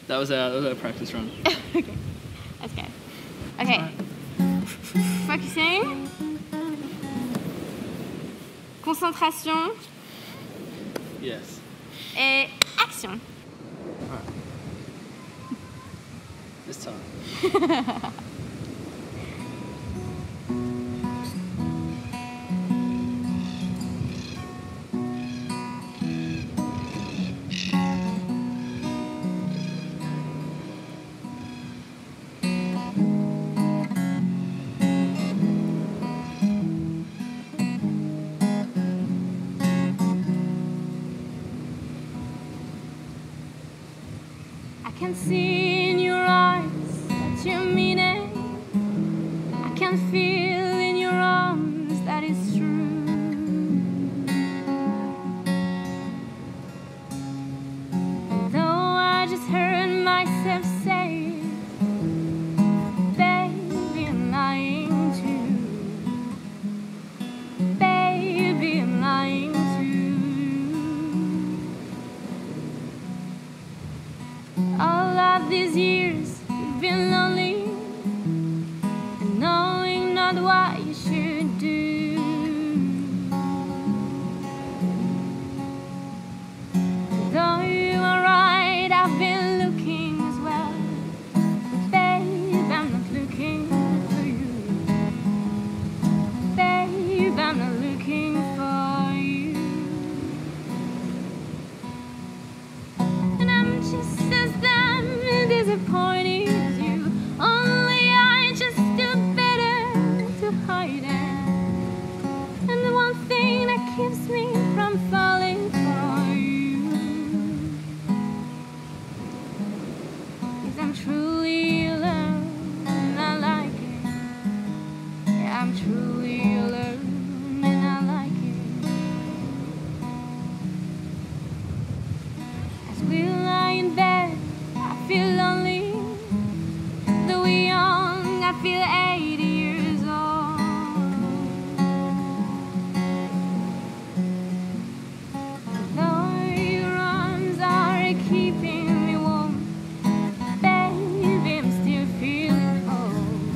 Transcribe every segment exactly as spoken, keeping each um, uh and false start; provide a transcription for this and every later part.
That was a, that was a practice run. Okay, let's go. Okay, focusing. Concentration. Yes. Et action. Alright. This time. I can see in your eyes that you mean it. I can feel in your arms that it's true. And though I just heard myself say it, baby, I'm lying too. Baby, I'm lying too. All of these years you've been lonely and knowing not what you should do. Though you are right, I've been looking as well. But babe, I'm not looking for you. Babe, I'm not looking for you. And I'm just as damn disappointed as you. Only I just do better to hide it. And the one thing that keeps me from falling for you is I'm truly alone and I like it. Yeah, I'm truly alone and I like it. As we lie in bed, I feel lonely. Though we're young, I feel eighty years old. Though your arms are keeping me warm, baby, I'm still feeling cold.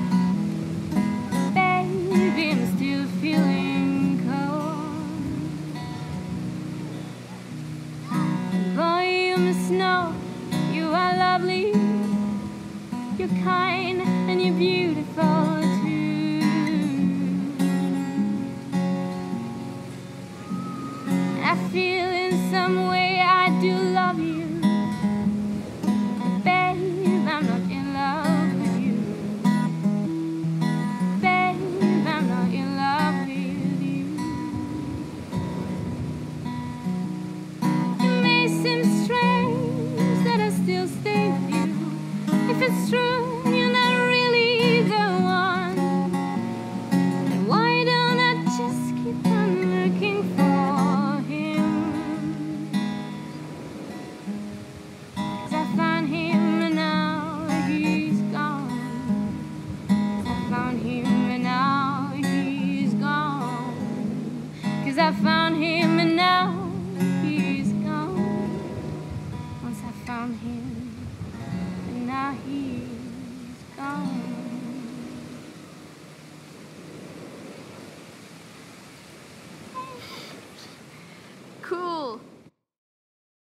Baby, I'm still feeling cold. Boy, you must know you are lovely, you're kind and you're beautiful